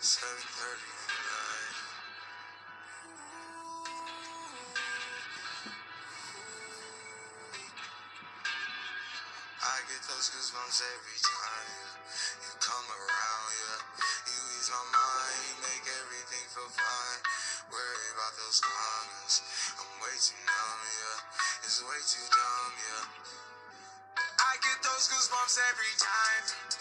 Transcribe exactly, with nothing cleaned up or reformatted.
seven thirty tonight. I get those goosebumps every time you come around, yeah. You ease my mind, you make everything feel fine. Worry about those comments, I'm way too numb, yeah. It's way too dumb, yeah. I get those goosebumps every time